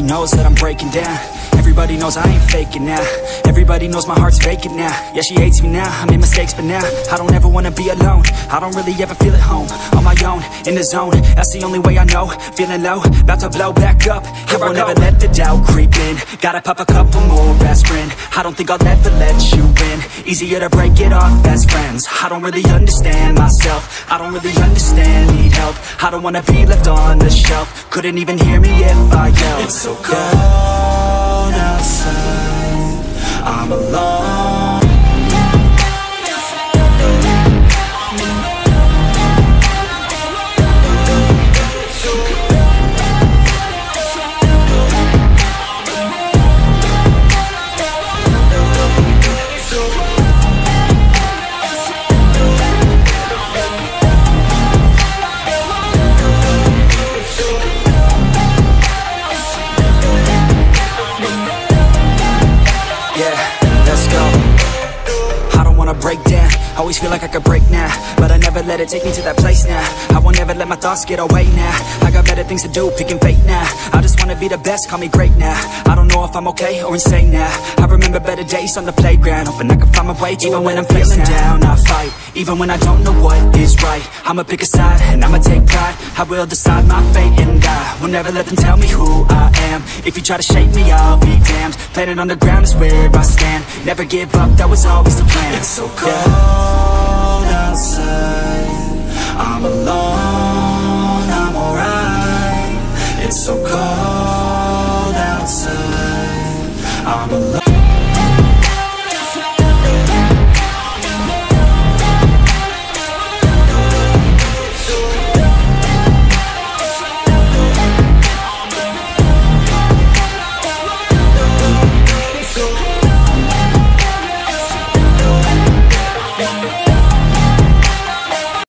knows that I'm breaking down. Everybody knows I ain't faking now. Everybody knows my heart's vacant now. Yeah, she hates me now, I made mistakes but now I don't ever wanna be alone. I don't really ever feel at home. On my own, in the zone, that's the only way I know. Feeling low, about to blow back up. I won't ever let the doubt creep in. Gotta pop a couple more aspirin. I don't think I'll ever let you in. Easier to break it off best friends. I don't really understand myself. I don't really understand, need help. I don't wanna be left on the shelf. Couldn't even hear me if I yelled. It's so cold outside, I'm alone. Break down, always feel like I could break now, but I never let it take me to that place now. I won't ever let my thoughts get away now. I got better things to do, picking fate now. I just wanna be the best, call me great now. I don't know if I'm okay or insane now. I remember better days on the playground, hoping I can find my way to even when I'm feeling down, I fight, even when I don't know what is right. I'ma pick a side, and I'ma take pride. I will decide my fate and die. Will never let them tell me who I am. If you try to shape me, I'll be damned. Planet on the ground is where I stand. Never give up, that was always the plan. It's so cold outside, I'm alone.